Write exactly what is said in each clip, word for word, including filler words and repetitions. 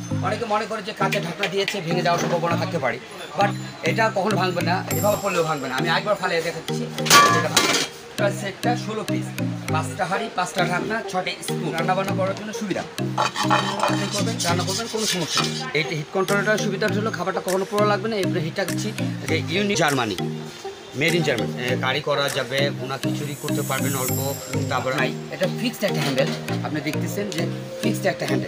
অনেকে মনে করে যে কাঁচের ঢাকনা দিয়েছে ভেঙে যাওয়ার সম্ভাবনা থাকতে পারে, বাট এটা কখনো ভাঙবে না, এভাবে পড়লেও ভাঙবে না। আমি একবার ফালিয়ে দেখাচ্ছি। এটা সেটটা ষোলো পিস, পাঁচটা হাঁড়ি, পাঁচটা ঢাকনা, ছটা স্পুন, রান্না বান্না করার জন্য সুবিধা। আপনি করবেন, রান্না করবেন, কোনো সমস্যা নেই। এইটা হিট কন্ট্রোলটার সুবিধা হলো খাবারটা কখনো পোড়া লাগবে না। এরপরে হিটটা দিচ্ছি যে unique Germany, made in Germany. Curry করা যাবে, ভুনা খিচুড়ি করতে পারবেন অল্প। তারপরে নাই, এটা ফিক্সড একটা হ্যান্ডেল, আপনি দেখতেছেন যে ফিক্সড একটা হ্যান্ডেল।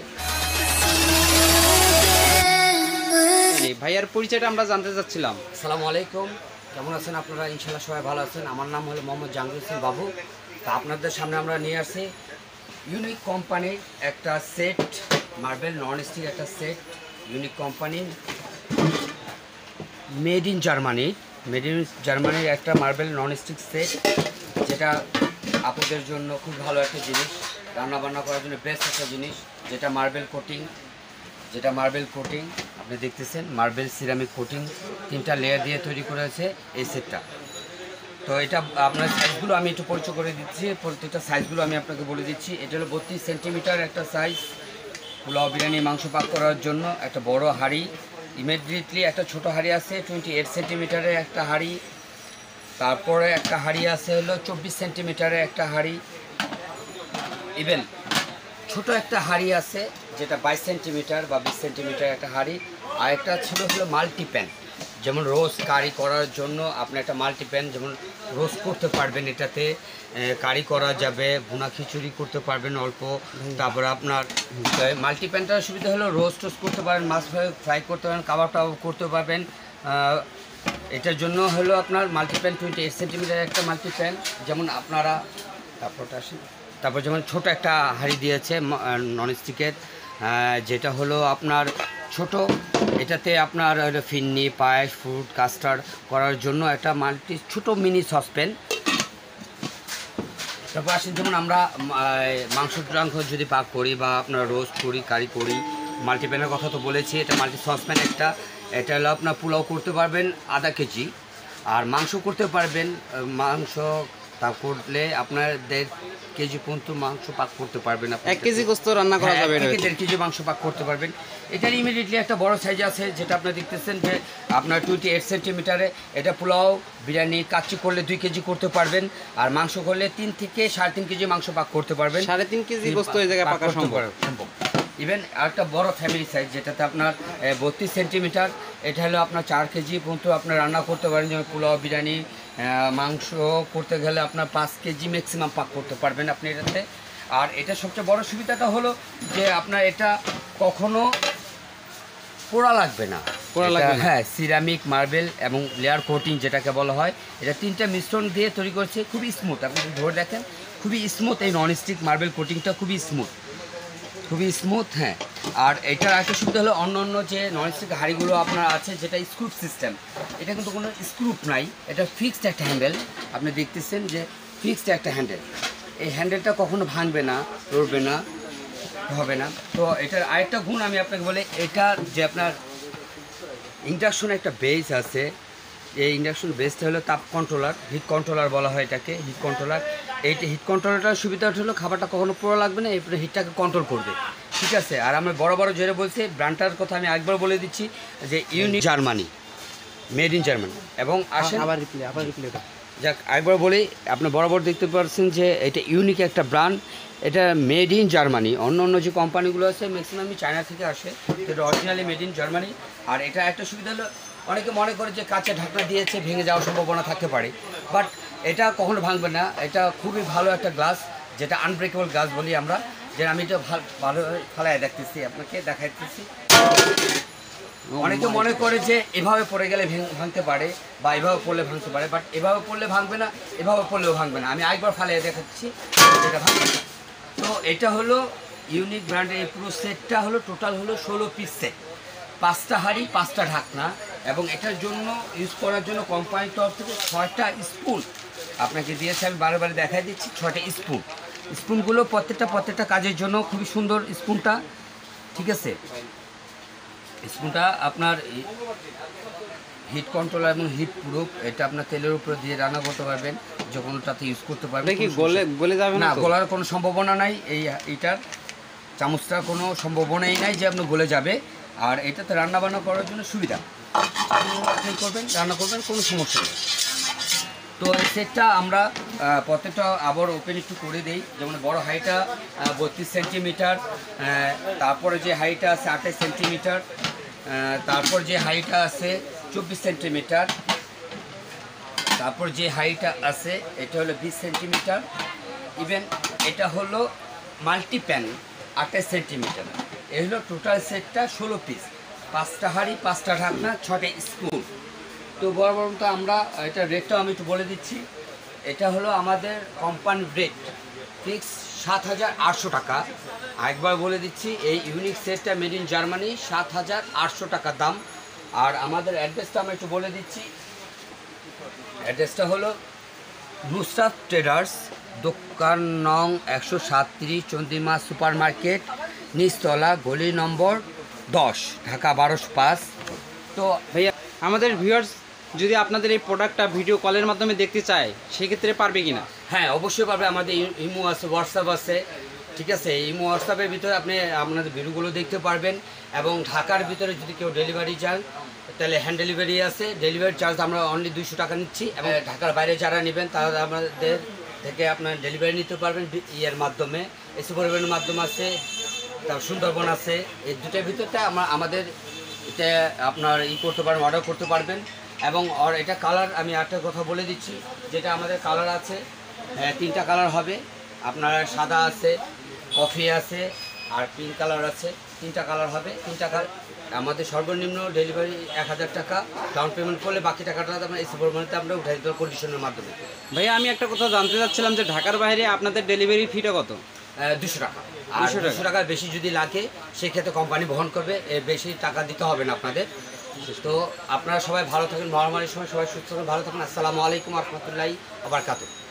ভাইয়ার পরিচয়টা আমরা জানতে চাচ্ছিলাম। আসসালামু আলাইকুম, কেমন আছেন আপনারা? ইনশাল্লাহ সবাই ভালো আছেন। আমার নাম হলো মোহাম্মদ জাহাঙ্গীর হোসেন বাবু। তা আপনাদের সামনে আমরা নিয়ে আসি ইউনিক কোম্পানির একটা সেট, মার্বেল নন স্টিক একটা সেট, ইউনিক কোম্পানির made in Germany, made in জার্মানির একটা মার্বেল নন স্টিক সেট, যেটা আপনাদের জন্য খুব ভালো একটা জিনিস, রান্না বান্না করার জন্য বেস্ট একটা জিনিস। যেটা মার্বেল কোটিং, যেটা মার্বেল কোটিং আপনি দেখতেছেন, মার্বেল সিরামিক কোটিং তিনটা লেয়ার দিয়ে তৈরি করেছে এই সেটটা। তো এটা আপনার সাইজগুলো আমি একটু পরিচয় করে দিচ্ছি, প্রত্যেকটা সাইজগুলো আমি আপনাকে বলে দিচ্ছি। এটা হলো বত্রিশ সেন্টিমিটার একটা সাইজ, পোলাও বিরিয়ানি মাংস পাক করার জন্য একটা বড় হাঁড়ি। ইমিডিয়েটলি একটা ছোট হাঁড়ি আছে টোয়েন্টি এইট সেন্টিমিটারের একটা হাঁড়ি। তারপরে একটা হাঁড়ি আছে হলো চব্বিশ সেন্টিমিটারের একটা হাঁড়ি। ইভেন ছোট একটা হাঁড়ি আছে যেটা বাইশ সেন্টিমিটার বা বিশ সেন্টিমিটার একটা হাঁড়ি। আর একটা ছিল হলো মাল্টিপ্যান, যেমন রোস্ট কারি করার জন্য আপনি একটা মাল্টিপ্যান, যেমন রোস্ট করতে পারবেন, এটাতে কারি করা যাবে, ভুনা খিচুড়ি করতে পারবেন অল্প। তারপরে আপনার মাল্টিপ্যানটার সুবিধা হলো রোস্ট টোস্ট করতে পারেন, মাছ ফ্রাই করতে পারেন, কাবাব টাবাব করতে পারবেন। এটার জন্য হলো আপনার মাল্টিপ্যান টোয়েন্টি এইট সেন্টিমিটার একটা মাল্টিপ্যান, যেমন আপনারা তারপরটা আসেন। তারপর যেমন ছোট একটা হাঁড়ি দিয়েছে ননস্টিকের, যেটা হলো আপনার ছোট, এটাতে আপনার ফিন্নি, পায়েস, ফ্রুট, কাস্টার্ড করার জন্য একটা মাল্টি ছোট মিনি সসপ্যান। তারপর আসেন যেমন আমরা মাংস টাংস যদি পাক করি বা আপনার রোস্ট করি, কারি করি, মাল্টিপ্যানের কথা তো বলেছি। এটা মাল্টি সসপ্যান একটা, এটা হলো আপনার পোলাও করতে পারবেন আধা কেজি, আর মাংস করতে পারবেন, মাংস তা করলে আপনার দেড় কেজি পর্যন্ত মাংস পাক করতে পারবেন। এক কেজি গোস্ত রান্না করা যাবে, দেড় কেজি মাংস পাক করতে পারবেন। এটার ইমিডিয়েটলি একটা বড় সাইজ আছে, যেটা আপনারা দেখতেছেন যে আপনার টোয়েন্টি এইট সেন্টিমিটারে। এটা পোলাও বিরিয়ানি কাচ্চি করলে দুই কেজি করতে পারবেন, আর মাংস করলে তিন থেকে সাড়ে তিন কেজি মাংস পাক করতে পারবেন। সাড়ে তিন কেজি গোস্ত এই জায়গায় পাকা সম্ভব। ইভেন আরেকটা বড় ফ্যামিলি সাইজ, যেটাতে আপনার বত্রিশ সেন্টিমিটার, এটা হলো আপনার চার কেজি পর্যন্ত আপনার রান্না করতে পারেন। যেমন পোলাও বিরিয়ানি মাংস করতে গেলে আপনার পাঁচ কেজি ম্যাক্সিমাম পাক করতে পারবেন আপনি এটাতে। আর এটা সবচেয়ে বড় সুবিধাটা হলো যে আপনার এটা কখনো পোড়া লাগবে না, পোড়া লাগবে না। হ্যাঁ, সিরামিক, মার্বেল এবং লেয়ার কোটিং যেটাকে বলা হয়, এটা তিনটা মিশ্রণ দিয়ে তৈরি করছে, খুবই স্মুথ। আপনি যদি ধরে দেখেন খুবই স্মুথ, এই ননস্টিক মার্বেল কোটিংটা খুবই স্মুথ, খুবই স্মুথ। হ্যাঁ, আর এটার একটা সুবিধা হলো অন্য অন্য যে ননস্টিক হাঁড়িগুলো আপনার আছে যেটা স্ক্রুপ সিস্টেম, এটা কিন্তু কোনো স্ক্রুপ নাই, এটা ফিক্সড একটা হ্যান্ডেল। আপনি দেখতেছেন যে ফিক্সড একটা হ্যান্ডেল, এই হ্যান্ডেলটা কখনো ভাঙবে না, লড়বে না, হবে না। তো এটার আরেকটা গুণ আমি আপনাকে বলি, এটা যে আপনার ইন্ডাকশন একটা বেস আছে, এই ইন্ডাকশন বেসটা হলো তাপ কন্ট্রোলার, হিট কন্ট্রোলার বলা হয় এটাকে, হিট কন্ট্রোলার। এইটা হিট কন্ট্রোলারটার সুবিধাটা হলো খাবারটা কখনো পোড়া লাগবে না, এরপরে হিটটাকে কন্ট্রোল করবে, ঠিক আছে। আর আমরা বড় বড় জোরে বলছি, ব্র্যান্ডটার কথা আমি একবার বলে দিচ্ছি যে unique Germany, made in Germany. এবং আসেন আবার রিপ্লে আবার রিপ্লে যাক একবার বলি, আপনি বরাবর দেখতে পাচ্ছেন যে এটা ইউনিক একটা ব্র্যান্ড, এটা মেড ইন জার্মানি। অন্য অন্য যে কোম্পানিগুলো আছে ম্যাক্সিমামই চায়না থেকে আসে, এটা অরিজিনালি মেড ইন জার্মানি। আর এটা একটা সুবিধা হলো, অনেকে মনে করে যে কাঁচের ঢাকনা দিয়েছে ভেঙে যাওয়ার সম্ভাবনা থাকতে পারে, বাট এটা কখনো ভাঙবে না। এটা খুবই ভালো একটা গ্লাস, যেটা আনব্রেকেবল গ্লাস বলি আমরা। যে আমি এটা ভালো ফালায় দেখতেছি, আপনাকে দেখাইতেছি। অনেকে মনে করে যে এভাবে পড়ে গেলে ভাঙতে পারে বা এভাবে পড়লে ভাঙতে পারে, বাট এভাবে পড়লে ভাঙবে না, এভাবে পড়লেও ভাঙবে না। আমি একবার ফালিয়ে দেখাচ্ছি, এটা ভাঙবে। তো এটা হলো ইউনিক ব্র্যান্ডের এই পুরো সেটটা হলো টোটাল হলো ষোলো পিস সেট, পাঁচটা হাঁড়ি, পাঁচটা ঢাকনা, এবং এটার জন্য ইউজ করার জন্য কোম্পানির তরফ থেকে ছয়টা স্পুন আপনাকে দিয়েছে। আমি বারে বারে দেখাই দিচ্ছি, ছয়টা স্পুন। স্পুনগুলো প্রত্যেকটা প্রত্যেকটা কাজের জন্য খুবই সুন্দর স্পুনটা, ঠিক আছে। স্পুনটা আপনার হিট কন্ট্রোলার এবং হিট প্রুফ, এটা আপনার তেলের উপরে দিয়ে রান্না করতে পারবেন, যে কোনোটাতে ইউজ করতে পারবেন। কি গলে গলে যাবে না, গলার কোনো সম্ভাবনা নাই এই এইটার। চামচটার কোনো সম্ভাবনাই নাই যে আপনার গলে যাবে। আর এটাতে রান্না বান্না করার জন্য সুবিধা, আপনি করবেন রান্না করবেন কোনো সমস্যা নেই। তো এই সেটটা আমরা আহ, প্রত্যেকটা আবার ওপেন একটু করে দেই। যেমন বড় হাইটা বত্রিশ সেন্টিমিটার, তারপরে যে হাইটা আছে আঠাশ সেন্টিমিটার, তারপর যে হাইটা আছে চব্বিশ সেন্টিমিটার, তারপর যে হাইটা আছে এটা হলো বিশ সেন্টিমিটার, ইভেন এটা হলো মাল্টি প্যান আঠাশ সেন্টিমিটার। এই হলো টোটাল সেটটা ষোলো পিস, পাঁচটা হাঁড়ি, পাঁচটা ঢাকনা, ছটা স্পুন। তো বরাবরত আমরা এটা রেটটাও আমি একটু বলে দিচ্ছি। এটা হলো আমাদের কোম্পানি রেট ফিক্স সাত হাজার আটশো টাকা। একবার বলে দিচ্ছি, এই ইউনিক সেটটা মেড ইন জার্মানি, সাত হাজার আটশো টাকা দাম। আর আমাদের অ্যাড্রেসটা আমি একটু বলে দিচ্ছি। অ্যাড্রেসটা হলো নুসরাত ট্রেডার্স, দোকান নং একশো সাতত্রিশ, চন্দ্রিমা সুপার মার্কেট, নিচতলা, গলি নম্বর দশ, ঢাকা বারোশো পাঁচ। তো ভাইয়া আমাদের ভিউয়ার্স যদি আপনাদের এই প্রোডাক্টটা ভিডিও কলের মাধ্যমে দেখতে চায় সেক্ষেত্রে পারবে কি না? হ্যাঁ, অবশ্যই পারবে। আমাদের ই- ইমো আছে, হোয়াটসঅ্যাপ আছে, ঠিক আছে। ইমো হোয়াটসঅ্যাপের ভিতরে আপনি আপনাদের ভিডিওগুলো দেখতে পারবেন। এবং ঢাকার ভিতরে যদি কেউ ডেলিভারি চান তাহলে হ্যান্ড ডেলিভারি আছে। ডেলিভারি চার্জ আমরা অনলি দুইশো টাকা নিচ্ছি। এবং ঢাকার বাইরে যারা নেবেন তারা আমাদের থেকে আপনার ডেলিভারি নিতে পারবেন ইয়ের মাধ্যমে, এসি পরিবহনের মাধ্যমে আছে, তারপর সুন্দরবন আছে। এই দুটোর ভিতরটা আমরা আমাদের এটা আপনার ই করতে পারবেন, অর্ডার করতে পারবেন। এবং আর এটা কালার আমি একটা কথা বলে দিচ্ছি, যেটা আমাদের কালার আছে হ্যাঁ, তিনটা কালার হবে আপনার, সাদা আছে, কফি আছে, আর পিঙ্ক কালার আছে। তিনটা কালার হবে, তিনটা কালার। আমাদের সর্বনিম্ন ডেলিভারি এক হাজার টাকা ডাউন পেমেন্ট করলে বাকি টাকাটা আমরা এসি পরিমাণে আমরা উঠাই দিতে কন্ডিশনের মাধ্যমে। ভাইয়া আমি একটা কথা জানতে চাচ্ছিলাম যে ঢাকার বাইরে আপনাদের ডেলিভারি ফিটা কত? দুশো টাকা। আর দুশো টাকা। দুশো টাকার বেশি যদি লাগে সেক্ষেত্রে কোম্পানি বহন করবে, এর বেশি টাকা দিতে হবে না আপনাদের। তো আপনারা সবাই ভালো থাকেন, মহামারীর সময় সবাই সুস্থ থাকেন, ভালো থাকেন। আসসালামু আলাইকুম রহমতুল্লাহি ওয়া বারাকাতুহু।